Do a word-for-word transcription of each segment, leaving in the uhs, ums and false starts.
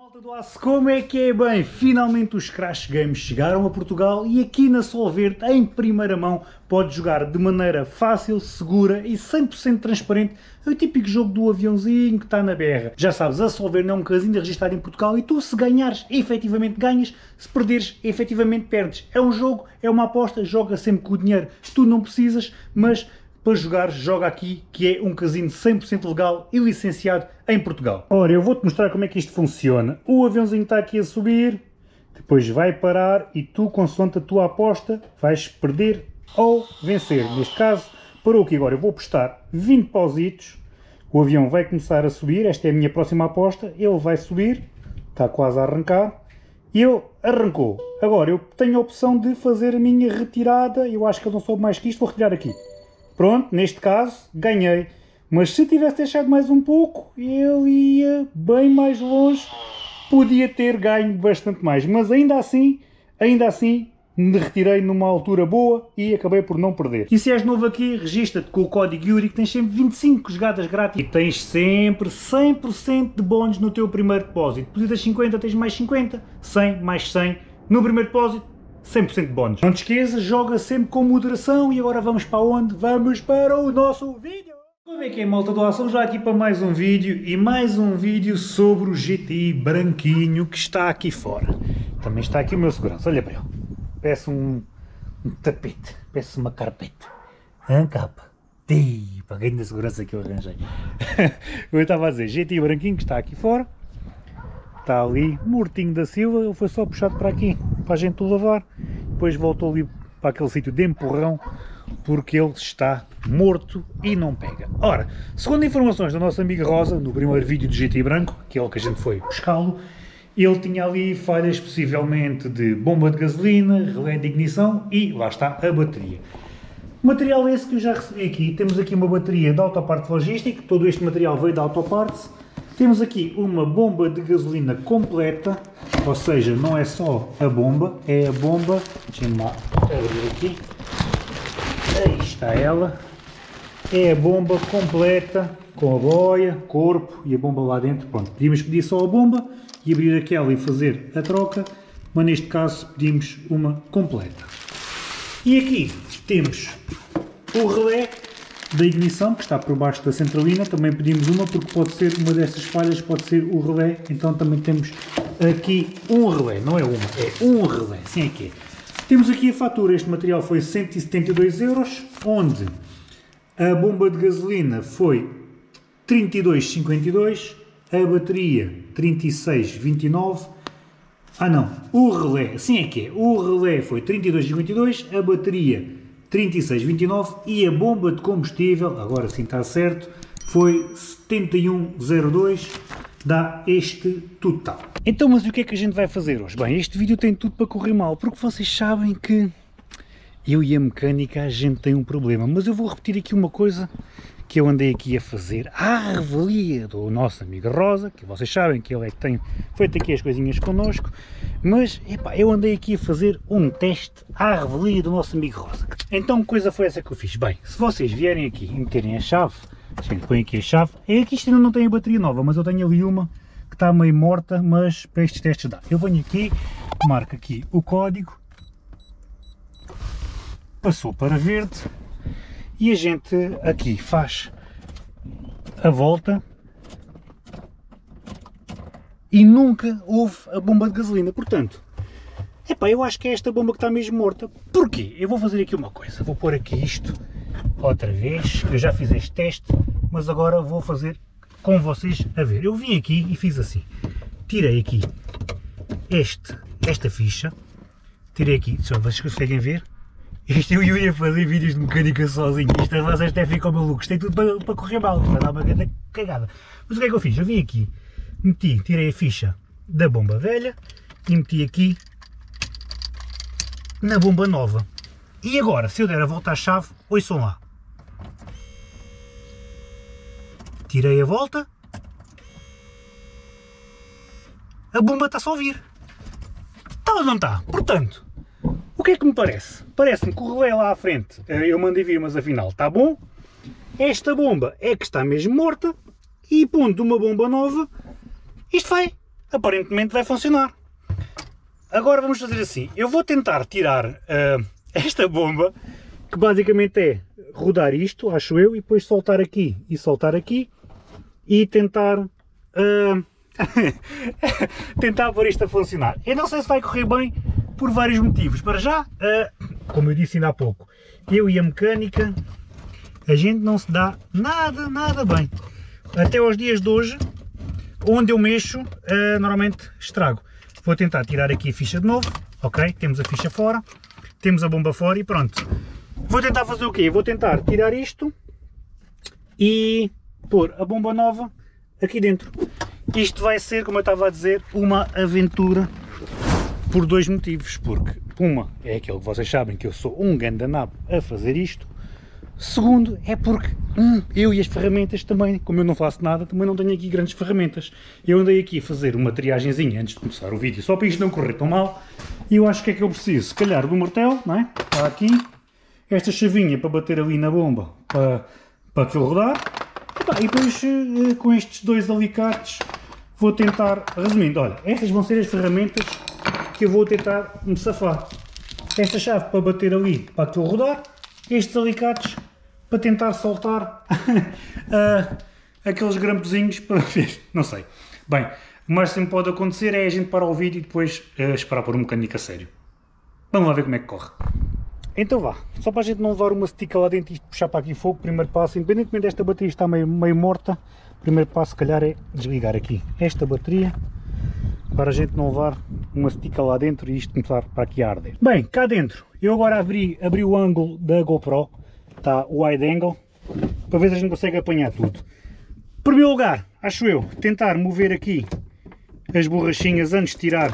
Malta do Aço, como é que é? Bem, finalmente os Crash Games chegaram a Portugal e aqui na Solverde, em primeira mão, podes jogar de maneira fácil, segura e cem por cento transparente. É o típico jogo do aviãozinho que está na berra. Já sabes, a Solverde é um casino registrado em Portugal e tu, se ganhares, efetivamente ganhas, se perderes, efetivamente perdes. É um jogo, é uma aposta, joga sempre com o dinheiro que tu não precisas, mas para jogar, joga aqui, que é um casino cem por cento legal e licenciado em Portugal. Ora, eu vou-te mostrar como é que isto funciona. O aviãozinho está aqui a subir, depois vai parar e tu, consoante a tua aposta, vais perder ou vencer. Neste caso, parou aqui agora. Eu vou apostar vinte pausitos, o avião vai começar a subir, esta é a minha próxima aposta, ele vai subir, está quase a arrancar, e ele arrancou. Agora, eu tenho a opção de fazer a minha retirada, eu acho que ele não soube mais que isto, vou retirar aqui. Pronto, neste caso, ganhei. Mas se tivesse deixado mais um pouco, ele ia bem mais longe, podia ter ganho bastante mais. Mas ainda assim, ainda assim, me retirei numa altura boa e acabei por não perder. E se és novo aqui, registra-te com o código Yuri, que tens sempre vinte e cinco jogadas grátis. E tens sempre cem por cento de bónus no teu primeiro depósito. Depositas cinquenta, tens mais cinquenta, cem mais cem no primeiro depósito. cem por cento de bónus. Não te esqueças, joga sempre com moderação e agora vamos para onde? Vamos para o nosso vídeo! Como é que é, malta do Aço? Vamos já aqui para mais um vídeo e mais um vídeo sobre o G T I branquinho que está aqui fora. Também está aqui o meu segurança, olha para ele. Parece um, um tapete, parece uma carpete. Hã, capa? Ih, para ganho da segurança que eu arranjei. Eu estava a dizer, G T I branquinho que está aqui fora. Está ali, mortinho da Silva, ele foi só puxado para aqui, para a gente o lavar, depois voltou ali para aquele sítio de empurrão, porque ele está morto e não pega. Ora, segundo informações da nossa amiga Rosa, no primeiro vídeo do G T I branco, que é o que a gente foi buscá-lo, ele tinha ali falhas possivelmente de bomba de gasolina, relé de ignição e lá está a bateria. Material esse que eu já recebi aqui, temos aqui uma bateria de Autoparte Logística, todo este material veio da Autopartes. Temos aqui uma bomba de gasolina completa, ou seja, não é só a bomba, é a bomba, deixem-me lá abrir aqui, aí está ela, é a bomba completa, com a boia, corpo e a bomba lá dentro. Pronto, podíamos pedir só a bomba e abrir aquela e fazer a troca, mas neste caso pedimos uma completa. E aqui temos o relé da ignição, que está por baixo da centralina, também pedimos uma, porque pode ser uma dessas falhas, pode ser o relé, então também temos aqui um relé, não é uma, é um relé, assim é que é. Temos aqui a fatura, este material foi cento e setenta e dois euros, onde a bomba de gasolina foi trinta e dois vírgula cinquenta e dois, a bateria trinta e seis vírgula vinte e nove, ah não, o relé, assim é que é, o relé foi trinta e dois vírgula cinquenta e dois, a bateria trinta e seis vírgula vinte e nove e a bomba de combustível, agora sim está certo, foi setenta e um vírgula zero dois, dá este total. Então, mas o que é que a gente vai fazer hoje? Bem, este vídeo tem tudo para correr mal, porque vocês sabem que eu e a mecânica a gente tem um problema, mas eu vou repetir aqui uma coisa que eu andei aqui a fazer à revelia do nosso amigo Rosa, que vocês sabem que ele é que tem feito aqui as coisinhas connosco, mas epá, eu andei aqui a fazer um teste à revelia do nosso amigo Rosa. Então, que coisa foi essa que eu fiz? Bem, se vocês vierem aqui e meterem a chave, a gente põe aqui a chave, é que isto ainda não tem a bateria nova, mas eu tenho ali uma que está meio morta, mas para estes testes dá. Eu venho aqui, marco aqui o código, passou para verde, e a gente aqui faz a volta e nunca houve a bomba de gasolina. Portanto, epá, eu acho que é esta bomba que está mesmo morta. Porquê? Eu vou fazer aqui uma coisa, vou pôr aqui isto outra vez, eu já fiz este teste, mas agora vou fazer com vocês a ver. Eu vim aqui e fiz assim, tirei aqui este, esta ficha, tirei aqui, só vocês conseguem ver? Isto eu ia fazer vídeos de mecânica sozinho, isto vocês até ficam malucos, tem tudo para, para correr mal, vai dar uma grande cagada. Mas o que é que eu fiz? Eu vim aqui, meti, tirei a ficha da bomba velha e meti aqui na bomba nova. E agora, se eu der a volta à chave, ouçam lá. Tirei a volta, a bomba está só a ouvir. Está ou não está? Portanto, o que é que me parece? Parece-me que o relé lá à frente, eu mandei vir, mas afinal está bom. Esta bomba é que está mesmo morta e pondo uma bomba nova, isto vai aparentemente vai funcionar. Agora vamos fazer assim, eu vou tentar tirar uh, esta bomba, que basicamente é rodar isto, acho eu, e depois soltar aqui e soltar aqui, e tentar uh, tentar pôr isto a funcionar. Eu não sei se vai correr bem por vários motivos. Para já, uh, como eu disse ainda há pouco, eu e a mecânica, a gente não se dá nada, nada bem. Até aos dias de hoje, onde eu mexo, uh, normalmente estrago. Vou tentar tirar aqui a ficha de novo, ok? Temos a ficha fora, temos a bomba fora e pronto. Vou tentar fazer o quê? Vou tentar tirar isto e pôr a bomba nova aqui dentro. Isto vai ser, como eu estava a dizer, uma aventura por dois motivos. Porque, uma, é aquilo que vocês sabem, que eu sou um gandanabo a fazer isto. Segundo, é porque hum, eu e as ferramentas também, como eu não faço nada, também não tenho aqui grandes ferramentas. Eu andei aqui a fazer uma triagenzinha antes de começar o vídeo, só para isto não correr tão mal. E eu acho que é que eu preciso, se calhar, do martelo, não é? Está aqui. Esta chavinha para bater ali na bomba, para, para aquilo rodar. E depois, com estes dois alicates, vou tentar, resumindo, olha, estas vão ser as ferramentas que eu vou tentar me safar. Esta chave para bater ali, para aquilo rodar. Estes alicates para tentar soltar uh, aqueles grampozinhos para ver, não sei. Bem, o mais sempre pode acontecer é a gente parar o vídeo e depois uh, esperar por um mecânico a sério. Vamos lá ver como é que corre. Então vá, só para a gente não levar uma estica lá dentro e puxar para aqui fogo, primeiro passo, independentemente desta bateria estar meio, meio morta, o primeiro passo se calhar é desligar aqui esta bateria, para a gente não levar uma estica lá dentro e isto começar para aqui a arder. Bem, cá dentro, eu agora abri, abri o ângulo da GoPro, está o wide angle, para ver se a gente consegue apanhar tudo. Em primeiro lugar, acho eu, tentar mover aqui as borrachinhas antes de tirar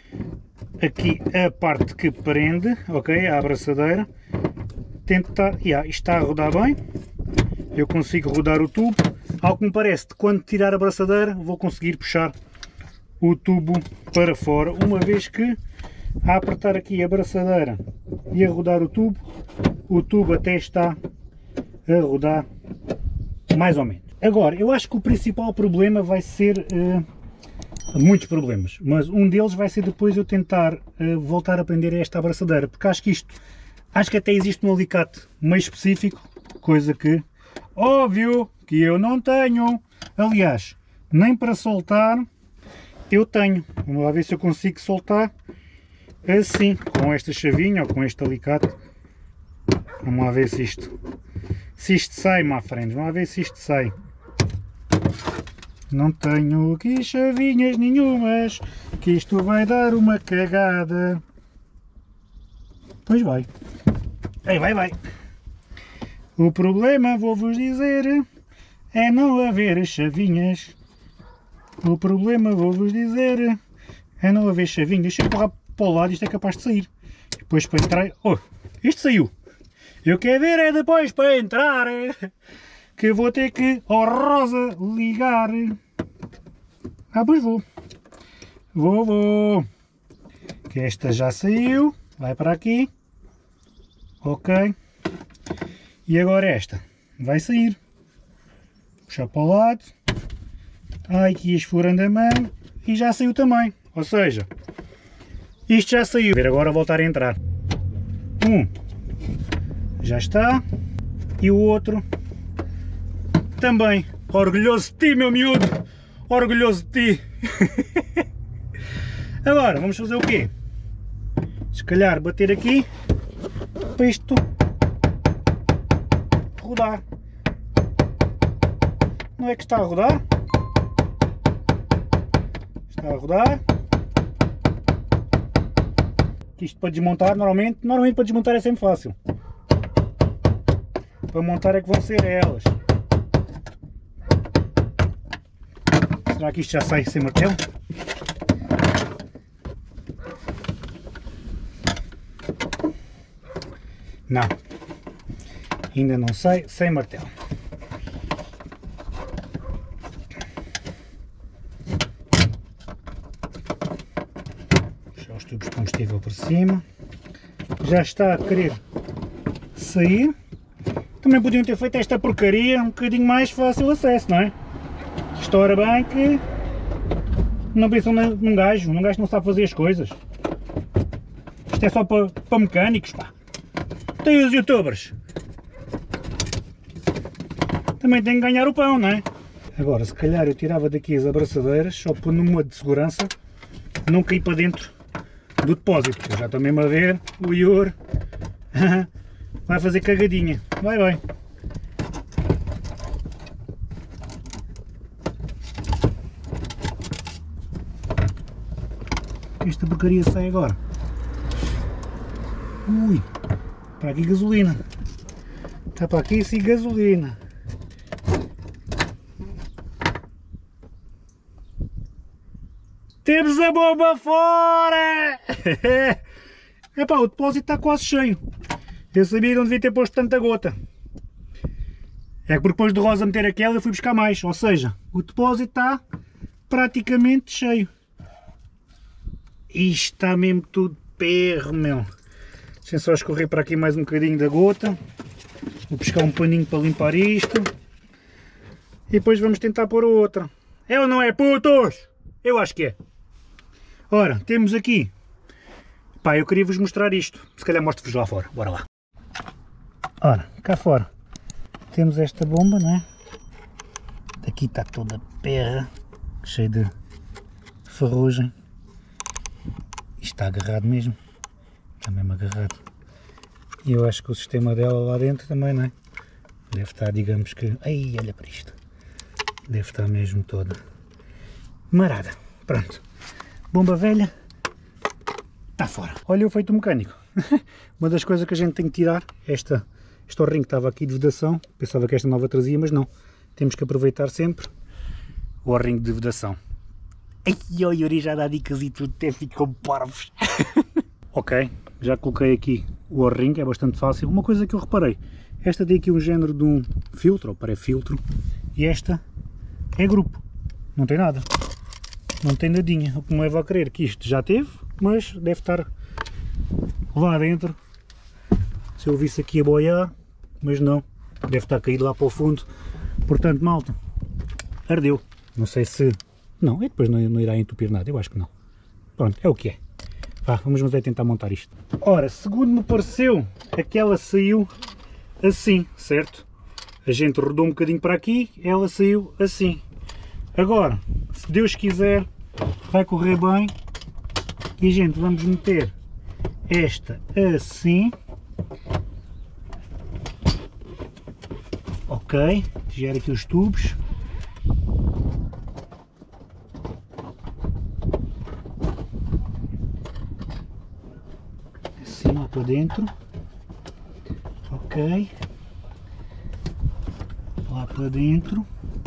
aqui a parte que prende, ok, a abraçadeira. Tentar, yeah, isto está a rodar bem, eu consigo rodar o tubo, ao que me parece, quando tirar a abraçadeira vou conseguir puxar o tubo para fora, uma vez que a apertar aqui a abraçadeira e a rodar o tubo, o tubo até está a rodar mais ou menos. Agora, eu acho que o principal problema vai ser, uh, muitos problemas, mas um deles vai ser depois eu tentar uh, voltar a prender esta abraçadeira, porque acho que isto, acho que até existe um alicate meio específico, coisa que, óbvio, que eu não tenho, aliás, nem para soltar eu tenho. Vamos lá ver se eu consigo soltar assim, com esta chavinha ou com este alicate. Vamos lá ver se isto, se isto sai, má frente. Vamos lá ver se isto sai. Não tenho aqui chavinhas nenhumas, que isto vai dar uma cagada. Pois vai. Ei, vai, vai. O problema, vou-vos dizer, é não haver chavinhas. O problema, vou-vos dizer, é não haver chavinhas. Se eu empurrar para o lado, isto é capaz de sair. Depois para entrar... Oh, isto saiu. Eu quero ver é depois para entrar, que vou ter que, oh Rosa, ligar. Ah, pois vou. Vou, vou. Que esta já saiu. Vai para aqui. Ok. E agora esta. Vai sair. Puxar para o lado. Ai, aqui esfurando a mão e já saiu também, ou seja, isto já saiu. Ver agora voltar a entrar. Um, já está, e o outro também. Orgulhoso de ti, meu miúdo, orgulhoso de ti. Agora, vamos fazer o quê? Se calhar bater aqui, para isto rodar. Não é que está a rodar? Está a rodar. Isto para desmontar, normalmente, normalmente para desmontar é sempre fácil. Para montar é que vão ser elas. Será que isto já sai sem martelo? Não. Ainda não sai sem martelo. Os tubos de combustível por cima, já está a querer sair. Também podiam ter feito esta porcaria um bocadinho mais fácil acesso, não é? Isto ora bem que Não pensam num gajo, num gajo que não sabe fazer as coisas. Isto é só para, para mecânicos, pá. Tem os youtubers. Também tem que ganhar o pão, não é? Agora, se calhar eu tirava daqui as abraçadeiras, só por numa de segurança, não cair para dentro do depósito. Eu já estou mesmo a ver o Ior vai fazer cagadinha. Vai, vai. Esta porcaria sai agora. Ui, para aqui gasolina. Está para aqui sim gasolina. Temos a bomba fora! Epá, o depósito está quase cheio. Eu sabia que não devia ter posto tanta gota. É que depois de Rosa meter aquela eu fui buscar mais. Ou seja, o depósito está praticamente cheio. Isto está mesmo tudo perro, meu. Deixa só escorrer para aqui mais um bocadinho da gota. Vou buscar um paninho para limpar isto. E depois vamos tentar pôr outra. É ou não é, putos? Eu acho que é. Ora, temos aqui. Pá, eu queria vos mostrar isto. Se calhar mostro-vos lá fora. Bora lá. Ora, cá fora. Temos esta bomba, não é? Aqui está toda perra. Cheia de ferrugem. Isto está agarrado mesmo. Está mesmo agarrado. E eu acho que o sistema dela lá dentro também, não é? Deve estar, digamos que... Ai, olha para isto. Deve estar mesmo toda marada. Pronto. Bomba velha. Está fora. Olha o feito mecânico. Uma das coisas que a gente tem que tirar, esta, este O-ring que estava aqui de vedação. Pensava que esta nova trazia, mas não. Temos que aproveitar sempre o O-ring de vedação. Ai, o Yuri já dá dicas e tudo, até ficam parvos. Ok, já coloquei aqui o O-ring, é bastante fácil. Uma coisa que eu reparei, esta tem aqui um género de um filtro, ou pré-filtro, e esta é grupo, não tem nada, não tem nadinha, o que me leva a crer que isto já teve, mas deve estar lá dentro. Se eu visse aqui a boiar, mas não, deve estar caído lá para o fundo. Portanto, malta, ardeu. Não sei se... Não, e depois não, não irá entupir nada, eu acho que não. Pronto, é o que é. Vá, vamos mas é tentar montar isto. Ora, segundo me pareceu, aquela saiu assim, certo? A gente rodou um bocadinho para aqui, ela saiu assim. Agora, se Deus quiser, vai correr bem. E, gente, vamos meter esta assim. Ok, gera aqui os tubos. Assim lá para dentro. Ok. Lá para dentro.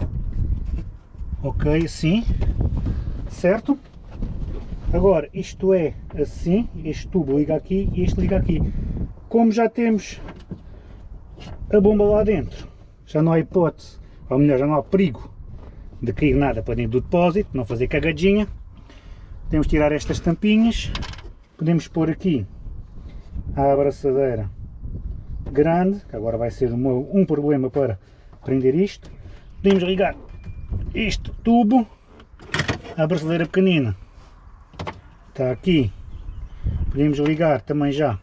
Ok, assim. Certo? Agora, isto é assim, este tubo liga aqui e este liga aqui. Como já temos a bomba lá dentro, já não há hipótese, ou melhor, já não há perigo de cair nada para dentro do depósito, não fazer cagadinha. Podemos tirar estas tampinhas, podemos pôr aqui a abraçadeira grande, que agora vai ser um, um problema para prender isto. Podemos ligar este tubo, a abraçadeira pequenina está aqui, podemos ligar também já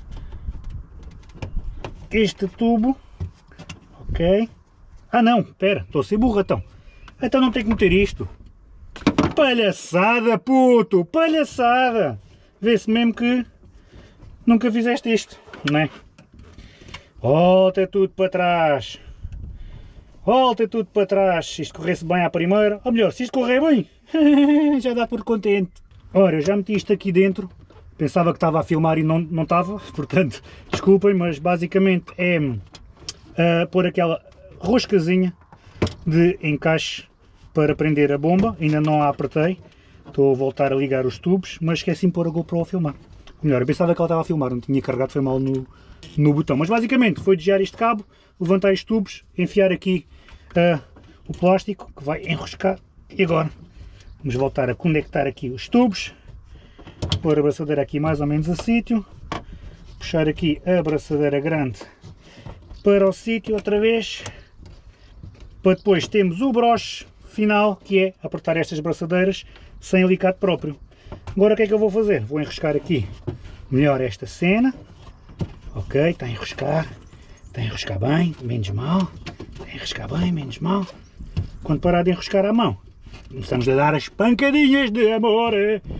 este tubo, ok. Ah não, espera, estou a ser burratão, então não tenho que meter isto. Palhaçada, puto, palhaçada, vê-se mesmo que nunca fizeste isto, não é? Volta tudo para trás, volta tudo para trás, se isto corresse bem à primeira, ou melhor, se isto correr bem, já dá por contente. Ora, eu já meti isto aqui dentro, pensava que estava a filmar e não, não estava, portanto, desculpem, mas basicamente é uh, pôr aquela roscazinha de encaixe para prender a bomba, ainda não a apertei, estou a voltar a ligar os tubos, mas esqueci-me de pôr a GoPro a filmar. Ou melhor, eu pensava que ela estava a filmar, não tinha carregado, foi mal no, no botão, mas basicamente foi desviar este cabo, levantar estes tubos, enfiar aqui uh, o plástico que vai enroscar e agora vamos voltar a conectar aqui os tubos, pôr a abraçadeira aqui mais ou menos a sítio, puxar aqui a abraçadeira grande para o sítio outra vez, para depois termos o broche final, que é apertar estas abraçadeiras sem alicate próprio. Agora o que é que eu vou fazer? Vou enroscar aqui melhor esta cena. Ok, está a enroscar. Está a enroscar bem, menos mal. Está a enroscar bem, menos mal. Quando parar de enroscar a mão, começamos a dar as pancadinhas de amor.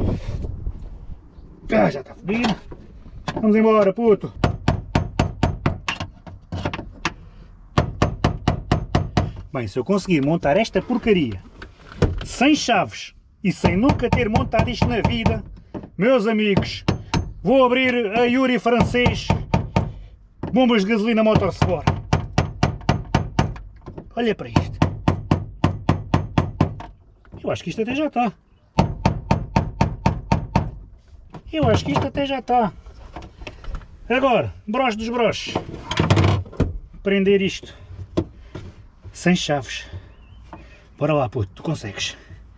Ah, já está fodido. Vamos embora, puto. Bem, se eu conseguir montar esta porcaria sem chaves e sem nunca ter montado isto na vida, meus amigos, vou abrir a Yuri francês bombas de gasolina Motorsport. Olha para isto. Eu acho que isto até já está. Eu acho que isto até já está. Agora, broche dos broches. Prender isto sem chaves. Bora lá, puto, tu consegues.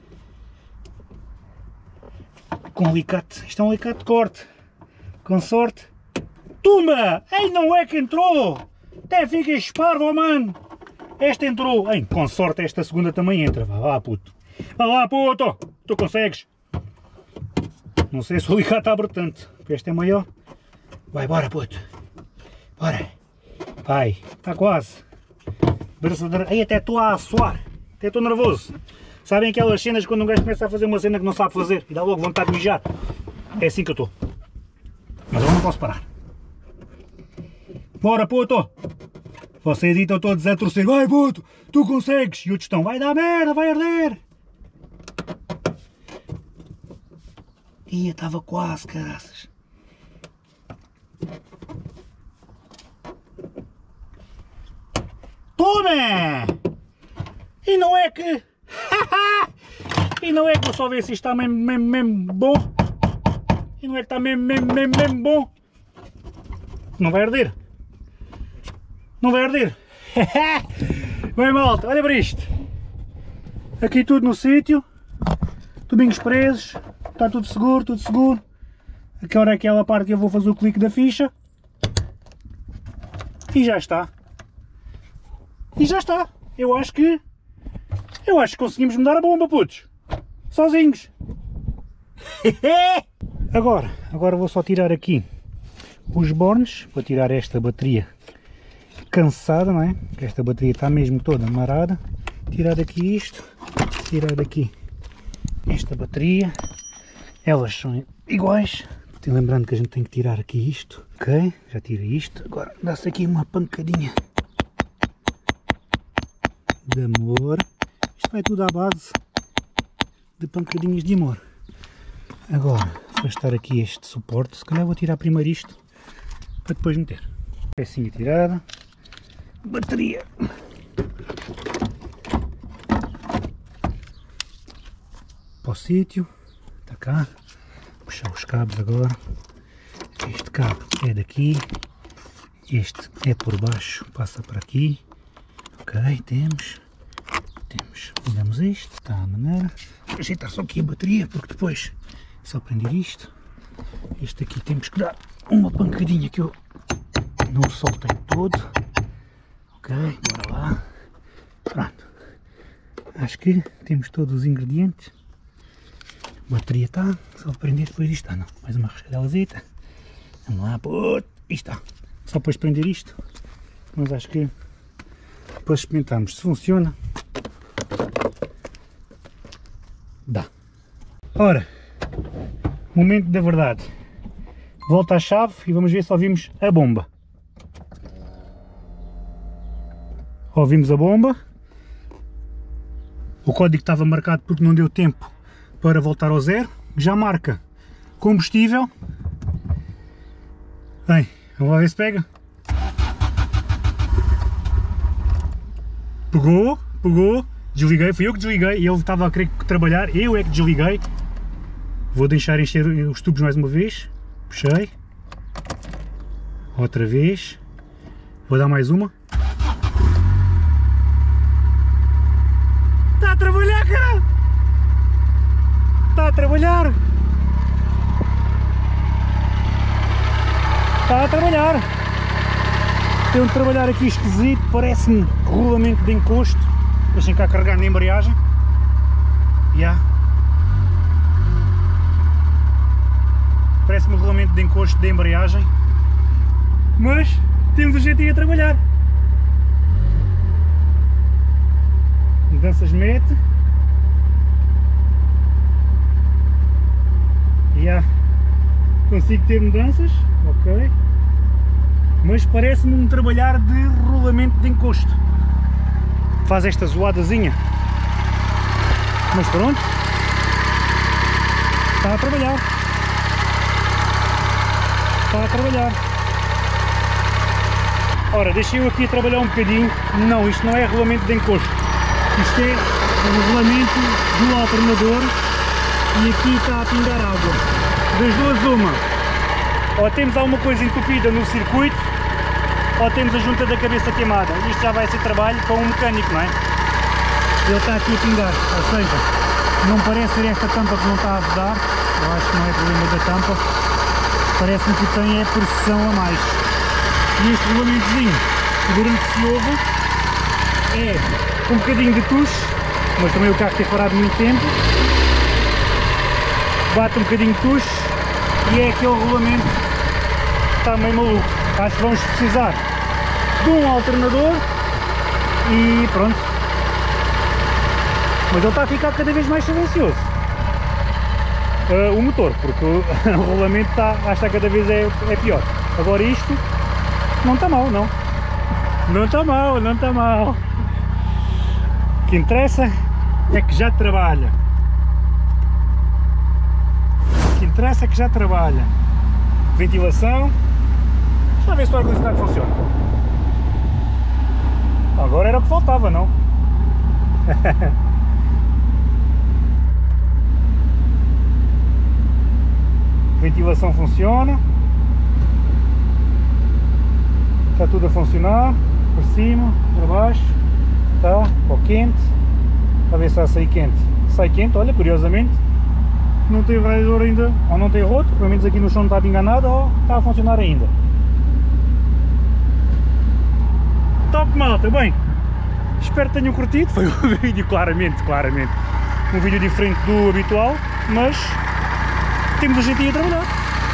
Com alicate. Isto é um alicate de corte. Com sorte. Tuma! Ei, não é que entrou! Até ficas parvo, mano! Esta entrou. Ei, com sorte esta segunda também entra. Vá lá, puto. Vá lá, puto! Tu consegues. Não sei se o alicate abre tanto. Este é maior. Vai, bora, puto. Bora. Vai. Está quase. Ei, até estou a suar. Até estou nervoso. Sabem aquelas cenas quando um gajo começa a fazer uma cena que não sabe fazer e dá logo vontade de mijar? É assim que eu estou. Mas eu não posso parar. Bora, puto! Vocês estão todos a torcer. Vai, puto! Tu consegues! E outros estão. Vai dar merda, vai arder! Ia, estava quase, caraças. Toma! E não é que... e não é que vou só ver se isto está mesmo, mesmo, mesmo bom. E não é que está mesmo, mesmo, mesmo, mesmo bom. Não vai arder. Não vai arder. Bem, malta, olha para isto. Aqui tudo no sítio. Tubinhos presos. Está tudo seguro, tudo seguro. Agora é aquela parte que eu vou fazer o clique da ficha. E já está. E já está. Eu acho que... Eu acho que conseguimos mudar a bomba, putos. Sozinhos. Agora, agora vou só tirar aqui os bornes. Vou tirar esta bateria cansada, não é? Esta bateria está mesmo toda amarrada. Tirar aqui isto. Tirar aqui esta bateria. Elas são iguais. Lembrando que a gente tem que tirar aqui isto. Ok, já tirei isto. Agora dá-se aqui uma pancadinha de amor. Isto vai tudo à base de pancadinhas de amor. Agora, afastar aqui este suporte. Se calhar vou tirar primeiro isto para depois meter. Pecinha tirada. Bateria. Para o sítio. Está cá. Puxar os cabos agora. Este cabo é daqui. Este é por baixo. Passa para aqui. Ok, temos. Temos. Pegamos isto. Está a maneira. Vou ajeitar só aqui a bateria, porque depois é só prender isto. Este aqui temos que dar uma pancadinha que eu não o soltei todo. Ok, bora lá. Pronto. Acho que temos todos os ingredientes. A bateria está, só prender depois isto. Ah, não, mais uma rascadelazita. Vamos lá, puto. Isto está. Só depois prender isto. Mas acho que depois experimentarmos se funciona. Dá. Ora, momento da verdade. Volta à chave e vamos ver se ouvimos a bomba. Ouvimos a bomba. O código estava marcado porque não deu tempo para voltar ao zero. Já marca combustível. Bem, vamos lá ver se pega. Pegou, pegou. Desliguei, fui eu que desliguei e ele estava a querer trabalhar. Eu é que desliguei. Vou deixar encher os tubos mais uma vez. Puxei. Outra vez. Vou dar mais uma. Está a trabalhar, cara! Está a trabalhar! Está a trabalhar! Tem um trabalhar aqui esquisito, parece-me rolamento de encosto. Deixem cá carregar na embreagem. Já. rolamento de encosto da embreagem, mas temos o G T a trabalhar. Mudanças mete. Yeah. Consigo ter mudanças, ok. Mas parece-me um trabalhar de rolamento de encosto. Faz esta zoadazinha. Mas pronto. Está a trabalhar. Está a trabalhar. Ora, deixei eu aqui a trabalhar um bocadinho. Não, isto não é rolamento de encosto. Isto é o rolamento do alternador e aqui está a pingar água. Das duas uma. Ou temos alguma coisa entupida no circuito, ou temos a junta da cabeça queimada. Isto já vai ser trabalho para um mecânico, não é? Ele está aqui a pingar, ou seja, não parece ser esta tampa que não está a vedar. Eu acho que não é problema da tampa. Parece-me que tem é pressão a mais. E este rolamentozinho, o barulho que se ouve é um bocadinho de tuche, mas também o carro tem parado muito tempo. Bate um bocadinho de tuche e é aquele rolamento que está meio maluco. Acho que vamos precisar de um alternador e pronto. Mas ele está a ficar cada vez mais silencioso. Uh, o motor, porque o, o rolamento está, acho que está cada vez é, é pior. Agora isto não está mal, não. Não está mal, não está mal. O que interessa é que já trabalha. O que interessa é que já trabalha. Ventilação. Deixa eu ver se o ar-condicionado funciona. Agora era o que faltava, não? Ventilação funciona. Está tudo a funcionar. Para cima, para baixo. Está, ó, quente. A ver se vai sair quente. Sai quente, olha, curiosamente. Não tem radiador ainda, ou não tem roto, pelo menos aqui no chão não está a pingar nada, ou está a funcionar ainda. Top, malta, bem, espero que tenham curtido, foi um vídeo claramente, claramente, um vídeo diferente do habitual, mas temos o G T a trabalhar.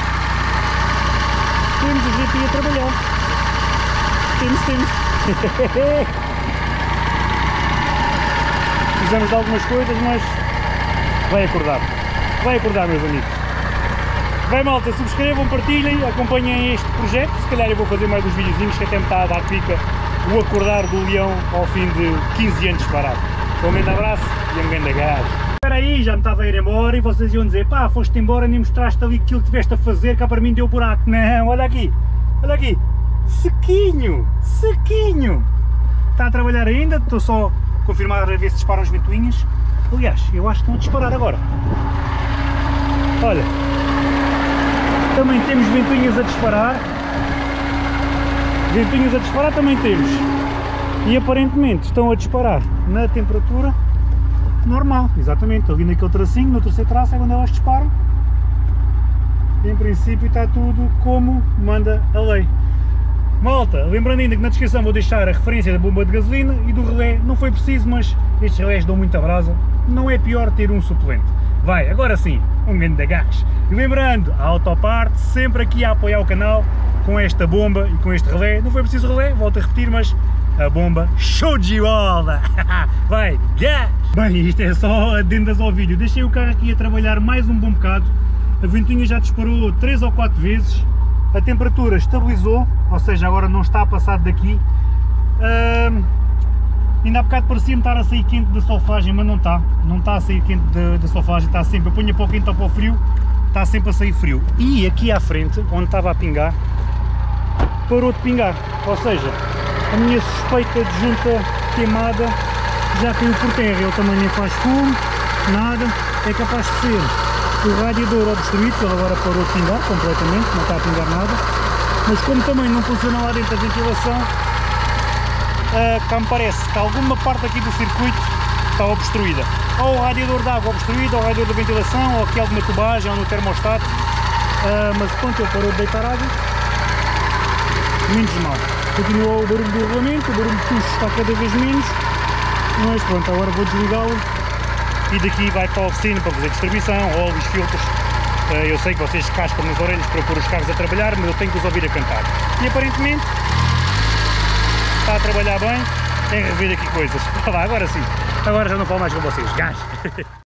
Temos o G T a trabalhar. Temos, temos. Precisamos de algumas coisas, mas vai acordar. Vai acordar, meus amigos. Bem, malta, subscrevam, partilhem, acompanhem este projeto. Se calhar eu vou fazer mais uns videozinhos que até me está a dar pica o acordar do leão ao fim de quinze anos parado. Um grande abraço e um grande gás. Espera aí, já me estava a ir embora e vocês iam dizer: pá, foste embora nem mostraste ali aquilo que tiveste a fazer, cá para mim deu buraco. Não, olha aqui, olha aqui. Sequinho, sequinho. Está a trabalhar ainda, estou só a confirmar a ver se disparam as ventoinhas. Aliás, eu acho que estão a disparar agora. Olha, também temos ventoinhas a disparar. Ventoinhas a disparar também temos. E aparentemente estão a disparar na temperatura normal, exatamente. Ali naquele tracinho, no terceiro traço é quando elas disparam. Em princípio está tudo como manda a lei. Malta, lembrando ainda que na descrição vou deixar a referência da bomba de gasolina e do relé. Não foi preciso, mas estes relés dão muita brasa. Não é pior ter um suplente. Vai, agora sim, um grande gás. E lembrando, a Autoparte sempre aqui a apoiar o canal com esta bomba e com este relé. Não foi preciso relé, volto a repetir, mas a bomba show de bola! Vai, gás! Bem, isto é só adendas ao vídeo. Deixei o carro aqui a trabalhar mais um bom bocado. A ventoinha já disparou três ou quatro vezes. A temperatura estabilizou, ou seja, agora não está a passar daqui. Uh, ainda há bocado parecia-me estar a sair quente da solfagem, mas não está. Não está a sair quente da, da solfagem, está sempre, eu ponho para o quente ou para o frio, está sempre a sair frio. E aqui à frente, onde estava a pingar, parou de pingar. Ou seja, a minha suspeita de junta queimada já caiu por terra. Ele também nem faz fumo, nada. É capaz de ser o radiador obstruído, ele agora parou de pingar completamente, não está a pingar nada. Mas como também não funciona lá dentro a ventilação, uh, cá me parece que alguma parte aqui do circuito está obstruída. Ou o radiador de água obstruído, ou o radiador da ventilação, ou aqui alguma tubagem, ou no termostato. Uh, mas pronto, ele parou de deitar água. Menos mal. Continuou o barulho do rolamento, o barulho de tucho está cada vez menos. Mas pronto, agora vou desligá-lo. E daqui vai para a oficina para fazer distribuição, óleos, filtros, Eu sei que vocês caspam nas orelhas para pôr os carros a trabalhar, mas eu tenho que os ouvir a cantar. E aparentemente está a trabalhar bem em rever aqui coisas. Agora sim, agora já não falo mais com vocês. Gás!